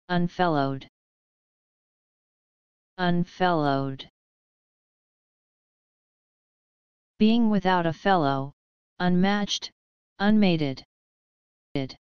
unfellowed, unfellowed. Being without a fellow, unmatched, unmated.